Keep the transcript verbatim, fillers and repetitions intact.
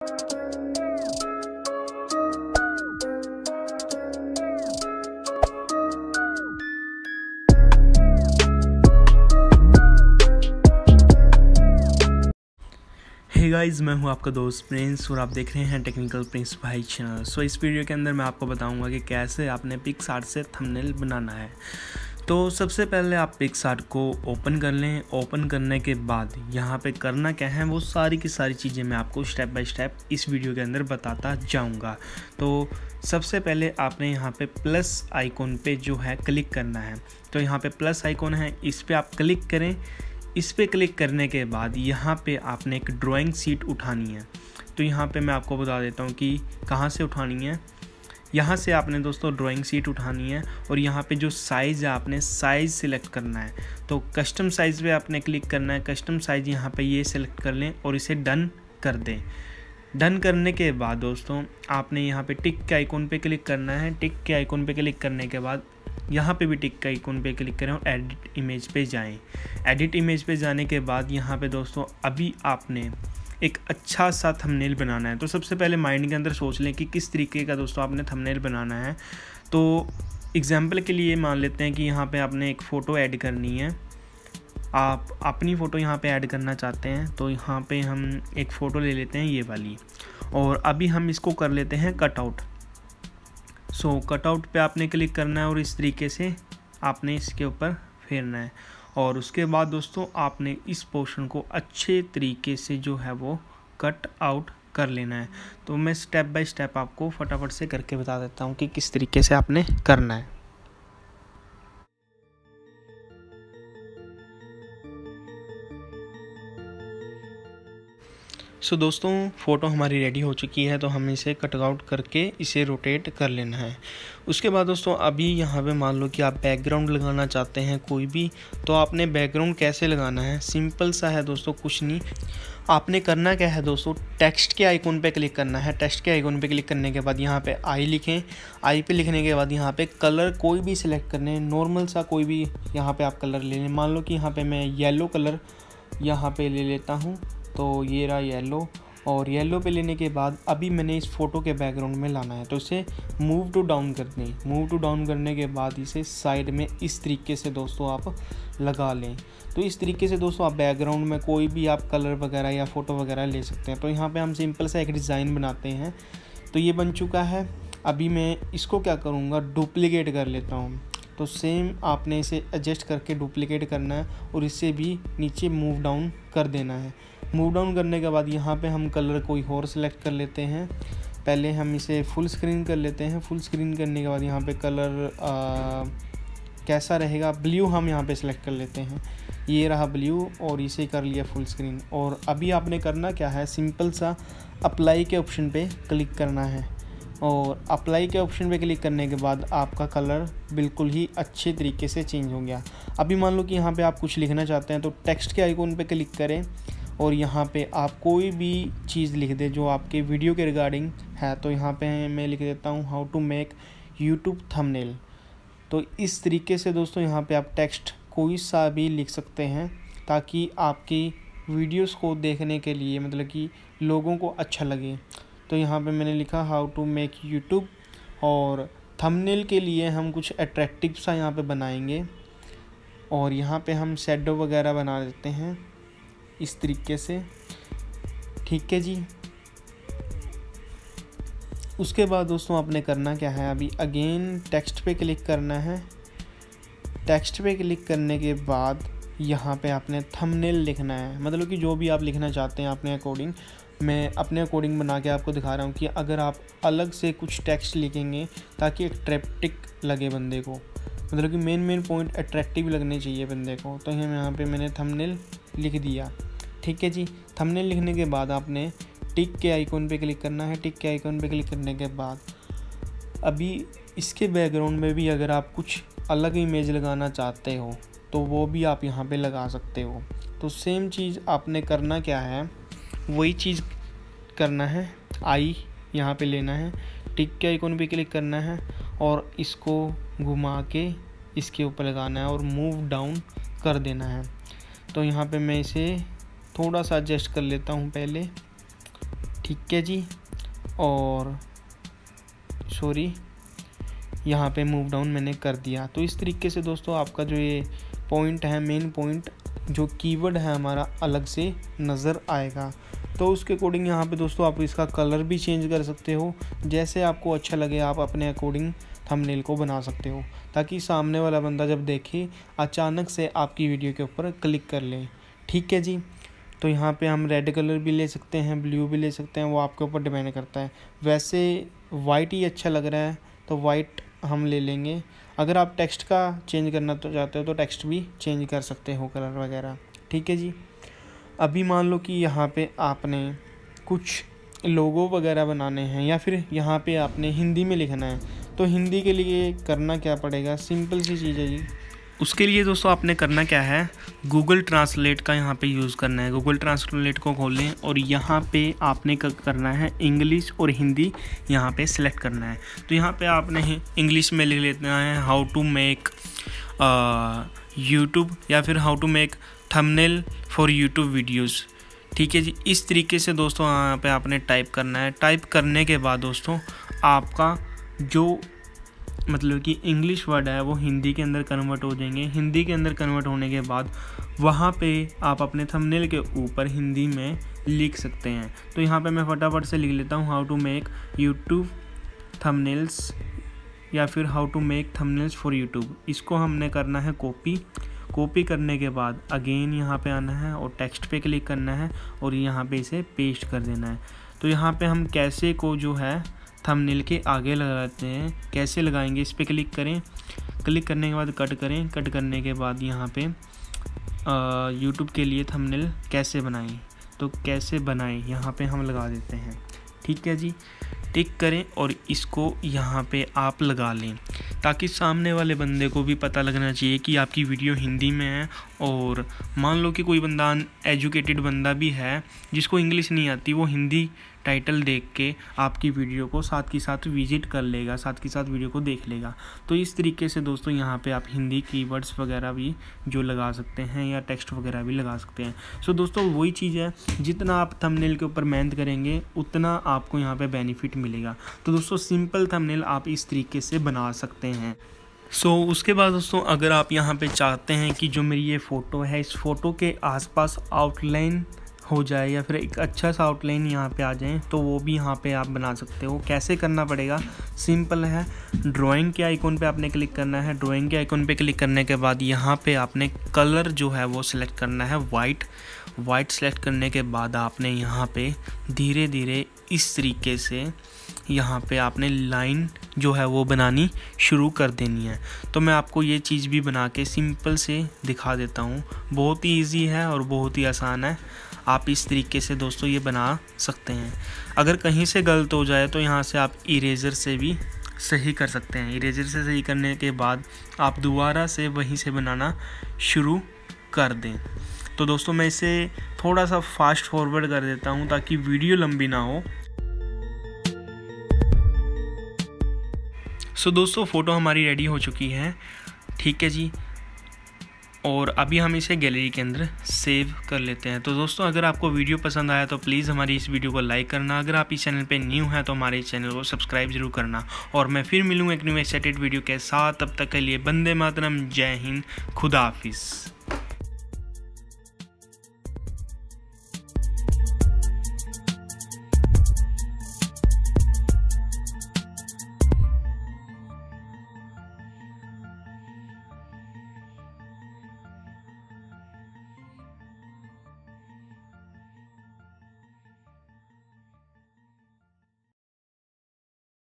Hey guys, मैं हूं आपका दोस्त प्रिंस और आप देख रहे हैं टेक्निकल प्रिंस भाई चैनल। सो इस वीडियो के अंदर मैं आपको बताऊंगा कि कैसे आपने पिक्सआर्ट से थंबनेल बनाना है। तो सबसे पहले आप पिक्सआर्ट को ओपन कर लें। ओपन करने के बाद यहां पे करना क्या है, वो सारी की सारी चीज़ें मैं आपको स्टेप बाय स्टेप इस वीडियो के अंदर बताता जाऊँगा। तो सबसे पहले आपने यहाँ पे प्लस आइकॉन पे जो है क्लिक करना है। तो यहाँ पे प्लस आइकॉन है, इस पर आप क्लिक करें। इस पे क्लिक करने के बाद यहाँ पे आपने एक ड्राइंग शीट उठानी है। तो यहाँ पे मैं आपको बता देता हूँ कि कहाँ से उठानी है। यहाँ से आपने दोस्तों ड्राइंग शीट उठानी है और यहाँ पे जो साइज़ है आपने साइज़ सिलेक्ट करना है। तो कस्टम साइज़ पे आपने क्लिक करना है। कस्टम साइज़ यहाँ पे ये सिलेक्ट कर लें और इसे डन कर दें। डन करने के बाद दोस्तों आपने यहाँ पे टिक के आइकॉन पे क्लिक करना है। टिक के आइकॉन पे क्लिक करने के बाद यहाँ पे भी टिक के आइकॉन पे क्लिक करें और एडिट इमेज पे जाएं। एडिट इमेज पे जाने के बाद यहाँ पे दोस्तों अभी आपने एक अच्छा सा थंबनेल बनाना है। तो सबसे पहले माइंड के अंदर सोच लें कि किस तरीके का दोस्तों आपने थंबनेल बनाना है। तो एग्जाम्पल के लिए मान लेते हैं कि यहाँ पे आपने एक फ़ोटो ऐड करनी है। आप अपनी फ़ोटो यहाँ पे ऐड करना चाहते हैं तो यहाँ पे हम एक फ़ोटो ले लेते हैं, ये वाली, और अभी हम इसको कर लेते हैं कटआउट। सो कटआउट पे आपने क्लिक करना है और इस तरीके से आपने इसके ऊपर फेरना है। और उसके बाद दोस्तों आपने इस पोर्शन को अच्छे तरीके से जो है वो कट आउट कर लेना है। तो मैं स्टेप बाय स्टेप आपको फटाफट से करके बता देता हूँ कि किस तरीके से आपने करना है। सो so, दोस्तों फ़ोटो हमारी रेडी हो चुकी है। तो हमें इसे कट आउट करके इसे रोटेट कर लेना है। उसके बाद दोस्तों अभी यहाँ पे मान लो कि आप बैकग्राउंड लगाना चाहते हैं कोई भी, तो आपने बैकग्राउंड कैसे लगाना है, सिंपल सा है दोस्तों, कुछ नहीं। आपने करना क्या है दोस्तों, टेक्स्ट के आइकॉन पे क्लिक करना है। टेक्स्ट के आइकॉन पे क्लिक करने के बाद यहाँ पे आई लिखें। आई पे लिखने के बाद यहाँ पे कलर कोई भी सिलेक्ट करने हैं, नॉर्मल सा कोई भी यहाँ पे आप कलर ले लें। मान लो कि यहाँ पे मैं येलो कलर यहाँ पे ले लेता हूँ। तो ये रहा येलो, और येलो पे लेने के बाद अभी मैंने इस फ़ोटो के बैकग्राउंड में लाना है। तो इसे मूव टू डाउन कर दें। मूव टू डाउन करने के बाद इसे साइड में इस तरीके से दोस्तों आप लगा लें। तो इस तरीके से दोस्तों आप बैकग्राउंड में कोई भी आप कलर वगैरह या फ़ोटो वगैरह ले सकते हैं। तो यहाँ पे हम सिंपल सा एक डिज़ाइन बनाते हैं। तो ये बन चुका है। अभी मैं इसको क्या करूँगा, डुप्लीकेट कर लेता हूँ। तो सेम आपने इसे एडजस्ट करके डुप्लीकेट करना है और इसे भी नीचे मूव डाउन कर देना है। मूव डाउन करने के बाद यहाँ पे हम कलर कोई और सिलेक्ट कर लेते हैं। पहले हम इसे फुल स्क्रीन कर लेते हैं। फुल स्क्रीन करने के बाद यहाँ पे कलर आ, कैसा रहेगा, ब्लू हम यहाँ पे सिलेक्ट कर लेते हैं। ये रहा ब्लू और इसे कर लिया फुल स्क्रीन। और अभी आपने करना क्या है, सिंपल सा अप्लाई के ऑप्शन पे क्लिक करना है। और अप्लाई के ऑप्शन पे क्लिक करने के बाद आपका कलर बिल्कुल ही अच्छे तरीके से चेंज हो गया। अभी मान लो कि यहाँ पे आप कुछ लिखना चाहते हैं तो टेक्स्ट के आइकॉन पे क्लिक करें और यहाँ पे आप कोई भी चीज़ लिख दें जो आपके वीडियो के रिगार्डिंग है। तो यहाँ पे मैं लिख देता हूँ how to make YouTube thumbnail. तो इस तरीके से दोस्तों यहाँ पे आप टेक्स्ट कोई सा भी लिख सकते हैं ताकि आपकी वीडियोस को देखने के लिए मतलब कि लोगों को अच्छा लगे। तो यहाँ पे मैंने लिखा हाउ टू मेक यूट्यूब, और थंबनेल के लिए हम कुछ अट्रैक्टिव सा यहाँ पे बनाएंगे। और यहाँ पे हम शैडो वगैरह बना देते हैं इस तरीके से, ठीक है जी। उसके बाद दोस्तों आपने करना क्या है, अभी अगेन टेक्स्ट पे क्लिक करना है। टेक्स्ट पे क्लिक करने के बाद यहाँ पे आपने थंबनेल लिखना है, मतलब कि जो भी आप लिखना चाहते हैं अपने अकॉर्डिंग। मैं अपने अकॉर्डिंग बना के आपको दिखा रहा हूँ कि अगर आप अलग से कुछ टेक्स्ट लिखेंगे ताकि अट्रैक्टिव लगे बंदे को, मतलब कि मेन मेन पॉइंट अट्रैक्टिव लगने चाहिए बंदे को। तो यहाँ पे मैंने थंबनेल लिख दिया, ठीक है जी। थंबनेल लिखने के बाद आपने टिक के आइकॉन पे क्लिक करना है। टिक के आइकॉन पे क्लिक करने के बाद अभी इसके बैकग्राउंड में भी अगर आप कुछ अलग इमेज लगाना चाहते हो तो वो भी आप यहाँ पे लगा सकते हो। तो सेम चीज़ आपने करना क्या है, वही चीज़ करना है। आई यहाँ पे लेना है, टिक के आइकॉन पे क्लिक करना है और इसको घुमा के इसके ऊपर लगाना है और मूव डाउन कर देना है। तो यहाँ पे मैं इसे थोड़ा सा एडजस्ट कर लेता हूँ पहले, ठीक है जी। और सॉरी, यहाँ पे मूव डाउन मैंने कर दिया। तो इस तरीके से दोस्तों आपका जो ये पॉइंट है, मेन पॉइंट जो कीवर्ड है हमारा, अलग से नज़र आएगा। तो उसके अकॉर्डिंग यहाँ पे दोस्तों आप इसका कलर भी चेंज कर सकते हो, जैसे आपको अच्छा लगे आप अपने अकॉर्डिंग थंबनेल को बना सकते हो, ताकि सामने वाला बंदा जब देखे अचानक से आपकी वीडियो के ऊपर क्लिक कर ले। ठीक है जी। तो यहाँ पे हम रेड कलर भी ले सकते हैं, ब्लू भी ले सकते हैं, वो आपके ऊपर डिपेंड करता है। वैसे वाइट ही अच्छा लग रहा है तो वाइट हम ले लेंगे। अगर आप टेक्स्ट का चेंज करना तो चाहते हो तो टेक्स्ट भी चेंज कर सकते हो, कलर वगैरह। ठीक है जी। अभी मान लो कि यहाँ पे आपने कुछ लोगो वगैरह बनाने हैं, या फिर यहाँ पे आपने हिंदी में लिखना है, तो हिंदी के लिए करना क्या पड़ेगा, सिंपल सी चीज़ है जी। उसके लिए दोस्तों आपने करना क्या है, गूगल ट्रांसलेट का यहाँ पे यूज़ करना है। गूगल ट्रांसलेट को खोलें और यहाँ पे आपने करना है इंग्लिश और हिंदी यहाँ पे सिलेक्ट करना है। तो यहाँ पे आपने इंग्लिश में लिख लेना है हाउ टू मेक यूट्यूब, या फिर how to make thumbnail for YouTube videos. ठीक है जी। इस तरीके से दोस्तों यहाँ पे आपने टाइप करना है। टाइप करने के बाद दोस्तों आपका जो मतलब कि इंग्लिश वर्ड है वो हिंदी के अंदर कन्वर्ट हो जाएंगे। हिंदी के अंदर कन्वर्ट होने के बाद वहाँ पे आप अपने थंबनेल के ऊपर हिंदी में लिख सकते हैं। तो यहाँ पे मैं फटाफट से लिख लेता हूँ, how to make YouTube thumbnails, या फिर how to make thumbnails for YouTube. इसको हमने करना है कॉपी। कॉपी करने के बाद अगेन यहाँ पे आना है और टेक्स्ट पे क्लिक करना है और यहाँ पे इसे पेस्ट कर देना है। तो यहाँ पे हम कैसे को जो है थंबनेल के आगे लगाते हैं, कैसे लगाएंगे, इस पर क्लिक करें। क्लिक करने के बाद कट करें। कट करने के बाद यहाँ पे यूट्यूब के लिए थंबनेल कैसे बनाएं, तो कैसे बनाएं यहाँ पे हम लगा देते हैं। ठीक है जी। टिक करें और इसको यहाँ पे आप लगा लें, ताकि सामने वाले बंदे को भी पता लगना चाहिए कि आपकी वीडियो हिंदी में है। और मान लो कि कोई बंदा एजुकेटेड बंदा भी है जिसको इंग्लिश नहीं आती, वो हिंदी टाइटल देख के आपकी वीडियो को साथ के साथ विजिट कर लेगा, साथ के साथ वीडियो को देख लेगा। तो इस तरीके से दोस्तों यहाँ पे आप हिंदी कीवर्ड्स वगैरह भी जो लगा सकते हैं, या टेक्स्ट वगैरह भी लगा सकते हैं। सो दोस्तों वही चीज़ है, जितना आप थंबनेल के ऊपर मेहनत करेंगे उतना आपको यहाँ पे बेनिफिट मिलेगा। तो दोस्तों सिंपल थंबनेल आप इस तरीके से बना सकते हैं। सो so, उसके बाद दोस्तों अगर आप यहाँ पे चाहते हैं कि जो मेरी ये फ़ोटो है, इस फ़ोटो के आसपास आउटलाइन हो जाए, या फिर एक अच्छा सा आउटलाइन यहाँ पे आ जाए, तो वो भी यहाँ पे आप बना सकते हो। कैसे करना पड़ेगा, सिंपल है। ड्राइंग के आइकॉन पे आपने क्लिक करना है। ड्राइंग के आइकॉन पे क्लिक करने के बाद यहाँ पे आपने कलर जो है वो सिलेक्ट करना है, वाइट। वाइट सेलेक्ट करने के बाद आपने यहाँ पे धीरे धीरे इस तरीके से यहाँ पे आपने लाइन जो है वो बनानी शुरू कर देनी है। तो मैं आपको ये चीज़ भी बना के सिंपल से दिखा देता हूँ। बहुत ही इजी है और बहुत ही आसान है। आप इस तरीके से दोस्तों ये बना सकते हैं। अगर कहीं से गलत हो जाए तो यहाँ से आप इरेज़र से भी सही कर सकते हैं। इरेज़र से सही करने के बाद आप दोबारा से वहीं से बनाना शुरू कर दें। तो दोस्तों मैं इसे थोड़ा सा फास्ट फॉरवर्ड कर देता हूँ ताकि वीडियो लंबी ना हो। सो दोस्तों फ़ोटो हमारी रेडी हो चुकी है। ठीक है जी। और अभी हम इसे गैलरी के अंदर सेव कर लेते हैं। तो दोस्तों अगर आपको वीडियो पसंद आया तो प्लीज़ हमारी इस वीडियो को लाइक करना। अगर आप इस चैनल पे न्यू हैं तो हमारे इस चैनल को सब्सक्राइब जरूर करना। और मैं फिर मिलूँगा एक न्यू एक्साइटेड वीडियो के साथ। तब तक के लिए वंदे मातरम, जय हिंद, खुदा हाफिज़।